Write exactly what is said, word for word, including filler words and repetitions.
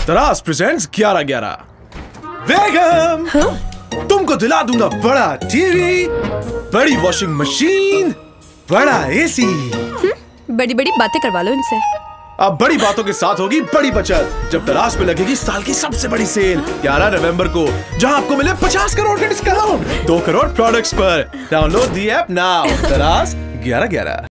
तरास प्रेजेंट्स ग्यारह ग्यारह। बेगम, हाँ? तुमको दिला दूंगा बड़ा टीवी, बड़ी वॉशिंग मशीन, बड़ा एसी। बड़ी बड़ी बातें करवा लो इनसे। अब बड़ी बातों के साथ होगी बड़ी बचत जब तरास पे लगेगी साल की सबसे बड़ी सेल ग्यारह नवंबर को, जहां आपको मिले पचास करोड़ के डिस्काउंट दो करोड़ प्रोडक्ट्स पर। Download the app now. तरास ग्यारह ग्यारह।